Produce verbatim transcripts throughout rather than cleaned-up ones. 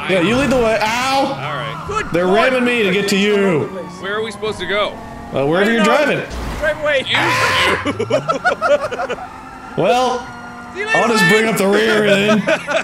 Yeah, you lead the way. Ow! All right. Good They're God. ramming me to get to you. Where are we supposed to go? Uh, wherever you're know. driving. Drive away. Well, See you later, I'll just Wade. bring up the rear then.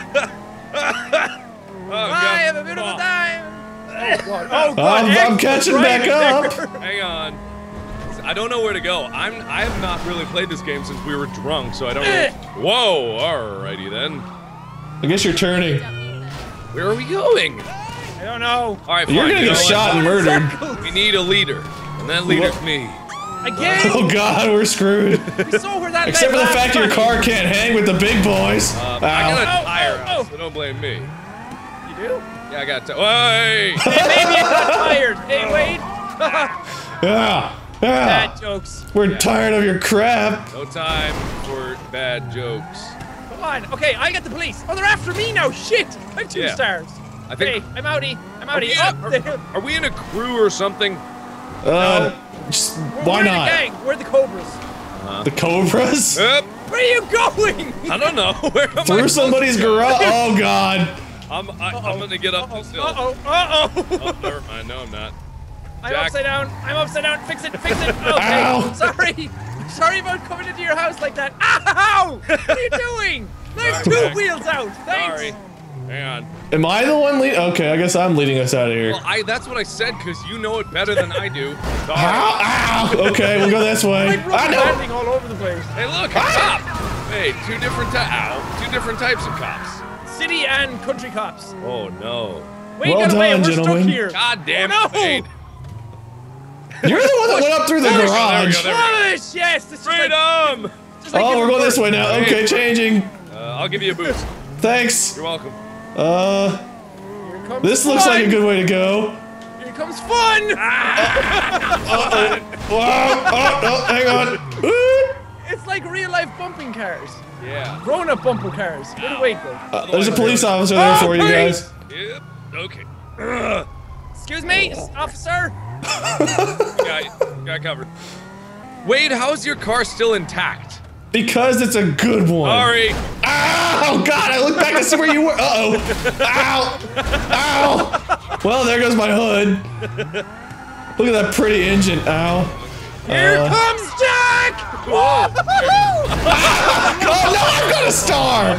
Oh, I God. have a bit of a Oh. time. Oh, God. Oh, God. I'm, I'm catching back up. Hang on. I don't know where to go. I'm. I have not really played this game since we were drunk, so I don't know. Whoa! Alrighty then. I guess you're turning. Where are we going? I don't know. All right, fine. You're gonna you get know shot what? and murdered. We need a leader, and that leader's me. Again. Oh God, we're screwed. We saw where that Except for led the last fact your time. car can't hang with the big boys. Uh, Ow. I got a Ow, tire ow, out, ow. so don't blame me. You do? Yeah, I got a tire. Hey! Hey, maybe I'm not tired. Hey, Wade. Yeah, Bad yeah. jokes. We're Yeah. tired of your crap. No time for bad jokes. Come on. Okay, I got the police. Oh, they're after me now. Shit. I'm two Yeah. stars. I think. Hey, I'm outie. I'm Are we, outie. in Up a, there. are, are we in a crew or something? Uh, just, why We're not? the gang. We're the Cobras. Uh, The Cobras? Yep. Where are you going? I don't know. Where am I Through supposed somebody's to go? garage. Oh God. I'm. I, I'm gonna get up this hill. Uh-oh. Uh-oh. Oh, never mind. No, I'm not. I'm Jack. upside down. I'm upside down. Fix it. Fix it. Okay. Ow. Sorry. Sorry about coming into your house like that. Ow! What are you doing? There's Sorry, two Jack. wheels out. Thanks. Sorry. Hang on. Am I the one lead? Okay, I guess I'm leading us out of here. Well, I. That's what I said because you know it better than I do. Sorry. Ow! Ow! Okay, we'll go this way. Like I rubber know. banding all over the place. Hey, look, a cop. Hey, two different ty- ow, two different types of cops. City and country cops. Oh no. Wait, Well get away. done, We're gentlemen. stuck here. God damn Oh, it, no. Wade. You're the one that went up through the There we go, garage. there we go, there we go. Push! Yes. This is like, Freedom. just like Oh, in we're going this way reverse. now. Okay, changing. Uh, I'll give you a boost. Thanks. You're welcome. Uh, Here comes this fun. looks like a good way to go. Here comes fun. Uh-oh. Whoa. Oh, oh, hang on. Ooh. It's like real life bumping cars. Yeah. Grown up bumper cars. Where the weight go? Uh, there's a police officer there Oh, for you police. guys. Yep. Okay. Ugh. Excuse me, officer. You got, you got covered. Wade, how's your car still intact? Because it's a good one. Sorry. Ow! God, I looked back to see where you were. Uh-oh. Ow! Ow! Well, there goes my hood. Look at that pretty engine. Ow. Here Uh, comes Jack! Whoa. Oh, no, I've got a star!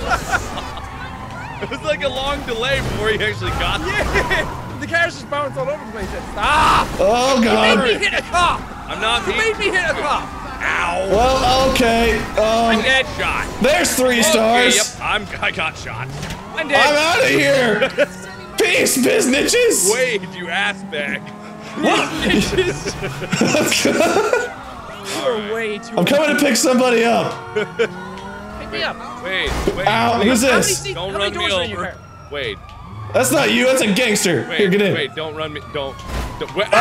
It was like a long delay before you actually got there. Yeah. The cars just bounce all over the place. Stop! Oh, You made God. me hit a cop! I'm not You being. made me hit a cop! Ow. Well, okay. I'm Um, dead. Shot. there's three Okay, stars. yep. I'm. I got shot. I'm I'm dead. out of here. Peace, biznitches. Wade, you ass bag. You're way too. I'm coming to pick somebody up. Pick me up. Wait, wait. Ow, wait. who's How many this? seats? Don't How many run me doors are in your over. car? Wait, That's not you. That's a gangster. wait, Here, get in. wait. Don't run me. Don't. don't wait.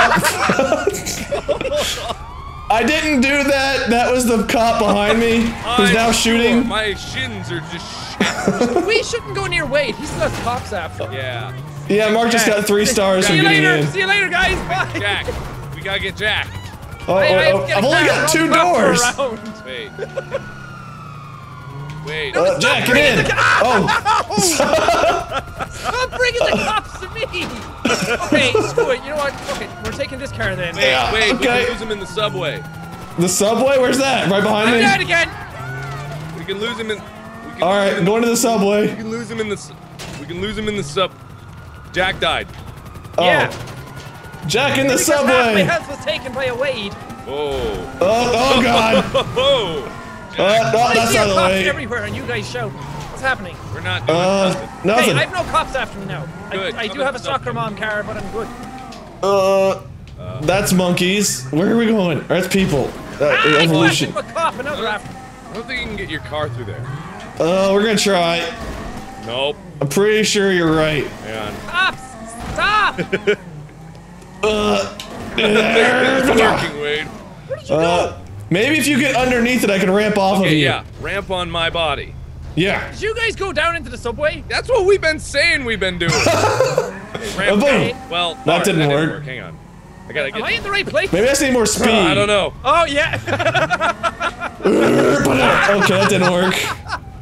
I didn't do that. That was the cop behind me who's I'm now sure shooting. My shins are just shattered. We shouldn't go near Wade. He's got cops after. Yeah. Yeah, Mark just got three stars See for you getting later. in. See you later, guys. Bye. Jack. We gotta get Jack. Oh, oh, I- I have oh, to get I've a only car. got two I'll doors. wrap around. Wait. Wait. Uh, Jack, get in. Oh, Stop bringing the cops to me. Okay, screw it. You know what? Okay, we're taking this car then. Wait, Yeah, wait. We okay. can lose him in the subway. the subway? Where's that? Right behind I'm me? dead again. We can lose him in. We can All lose right, him in going to the We subway. can lose him in the. s- We can lose him in the sub. Jack died. Oh, Yeah. Jack in the Because half my subway. health was taken by a Wade. Whoa. Oh, oh God. Oh. Uh, no, I that's see not the cops way. everywhere, and you guys shout. What's happening? We're not doing Uh, nothing. Hey, nothing. I have no cops after me now. Good. I, I do Come have a on, soccer mom car, but I'm good. Uh, that's monkeys. Where are we going? Or that's people. Uh, Ah, I evolution. flashed a cop, another after. I don't think you can get your car through there. Uh, we're gonna try. Nope. I'm pretty sure you're right. Hang on. Cops, stop! Uh, It's working, Wade. Where did you uh, go? maybe if you get underneath it, I can ramp off of Okay, you. yeah. Ramp on my body. Yeah. Did you guys go down into the subway? That's what we've been saying we've been doing. Okay, ramp boom. down. Well, That alright, didn't work. Hang on. I gotta get. Am I in the right place? Maybe I just need more speed. I don't know. Oh, yeah. Okay, that didn't work.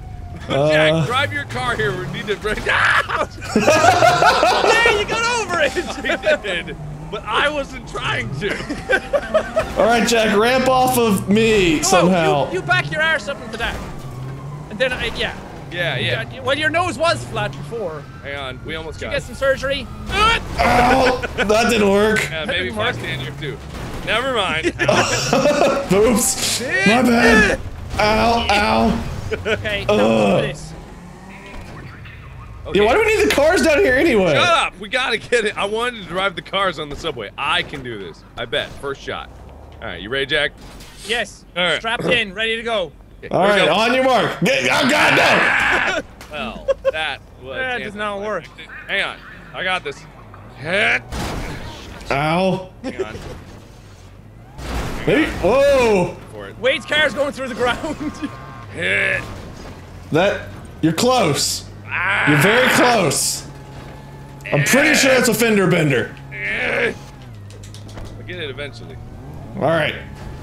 Jack, Uh, drive your car here. We need to bring. Ah! Yeah, you got over it. He did, but I wasn't trying to. all right, Jack, ramp off of me Whoa, somehow. You, you back your arse up into that. And then, uh, yeah. Yeah, yeah. Uh, Well, your nose was flat before. Hang on, we almost Did you got get it. some surgery? Ow, that didn't work. Yeah, maybe didn't if I work. stand here too. Never mind. Oops, my bad. Ow, ow. Okay, Ugh. now do this. Okay. Yeah, why do we need the cars down here anyway? Shut up! We gotta get it. I wanted to drive the cars on the subway. I can do this. I bet. First shot. All right, you ready, Jack? Yes. All right. Strapped in, ready to go. Okay, All here we right, go. on your mark. Get, oh God, no! Well, that was. That does not work. Hang on. I got this. Hit. Ow. Hang on. Maybe, whoa. For it. Wade's car's going through the ground. Hit. That, you're close. Ah. You're very close. I'm pretty sure it's a fender bender. I'll get it eventually. All right.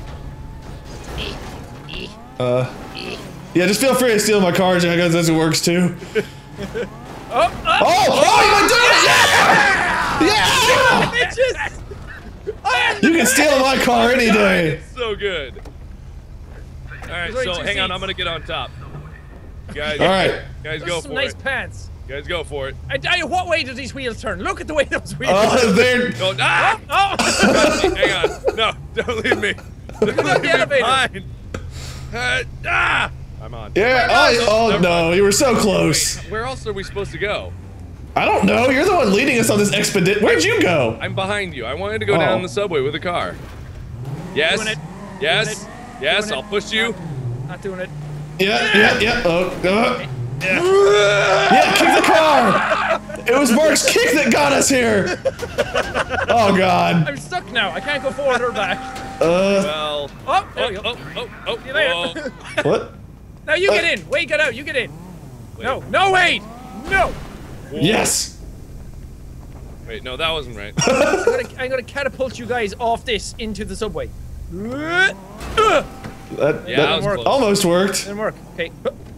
Uh, yeah, just feel free to steal my car, Jack. That's it works too. Oh, oh, Oh, oh, you went down! Yeah! Yeah! bitches! You can steal my car any day. It's so good. All right, There's only so two hang on. seats. I'm gonna get on top. Guys, All right. guys, Those go are some for nice it. pants. Guys, go for it. I tell you, what way do these wheels turn? Look at the way those wheels Oh, turn. they're. Go. Ah! Oh! Hang on. No, don't leave me. Don't got leave the me elevator. behind. Uh, ah! I'm on. Yeah. Oh, oh no, you were so close. Wait, where else are we supposed to go? I don't know. You're the one leading us on this expedition. Where'd you go? I'm behind you. I wanted to go Oh. down the subway with a car. Yes. Doing it. Yes. Doing it. Yes. Doing I'll it. push you. Not doing it. Yeah, yeah, yeah. Oh, uh. Yeah, kick the car. It was Mark's kick that got us here. Oh God. I'm stuck now. I can't go forward or back. Uh, Well. Oh, there Oh, you go. oh, oh, oh, See you later. oh. what? Now you get Uh, in. Wade, get out. You get in. Wait. No, no, Wade. No. Yes. Wait, no, that wasn't right. I'm gonna, I'm gonna catapult you guys off this into the subway. Didn't That, Yeah, that that was close. almost worked. work. Okay.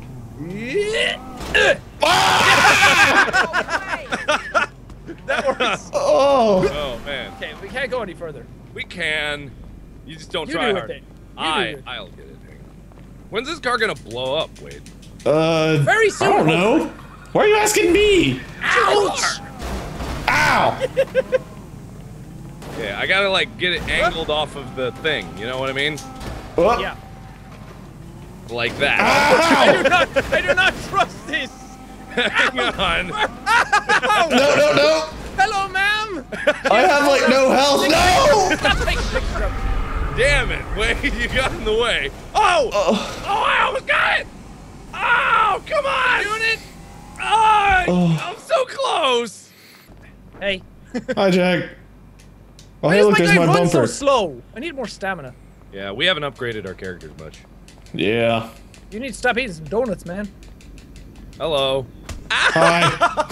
That works. Oh. Oh man. Okay, we can't go any further. We can. You just don't You try do it hard. then. You I. do it. I'll get it. Hang on. When's this car gonna blow up? Wait. Uh. Very soon. I don't know. Why are you asking me? Ouch! Ow. Yeah, I gotta like get it angled off of the thing. You know what I mean? Oh. Yeah. Like that. I do Ow. not. I do not trust this. Hang on. No, no, no. Hello, ma'am. I have like no health. No. Stop taking pictures of me. Damn it! Wait, you got in the way. Oh! Oh. Oh, I almost got it! Oh, come on! Doing it! Oh, Oh. I'm so close! Hey. Hi, Jack. Oh, Why hey, does look, my there's guy my run so bumper. slow? I need more stamina. Yeah, we haven't upgraded our characters much. Yeah. You need to stop eating some donuts, man. Hello. Hi.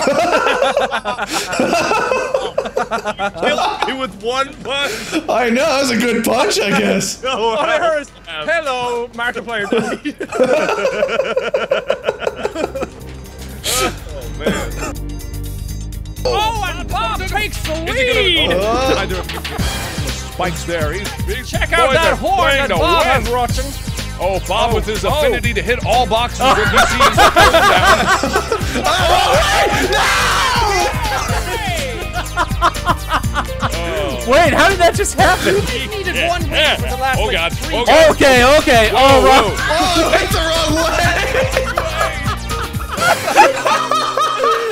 Killed me with one punch! I know, that was a good punch, I guess. No, All I heard is, Um, hello, Markiplier. Oh, man. Oh, and Bob takes the Is he lead. gonna- Uh. Either of you spikes there. He's, he's Check out boys that are horn playing that to Bob win. has watching. Oh, Bob Oh, with his oh. affinity to hit all boxes when he sees the first down. Wait, how did that just happen? He needed one win for the last Oh, like, God. three Oh, games. God. Okay, okay, Whoa, all right. whoa. Oh, that's the wrong way.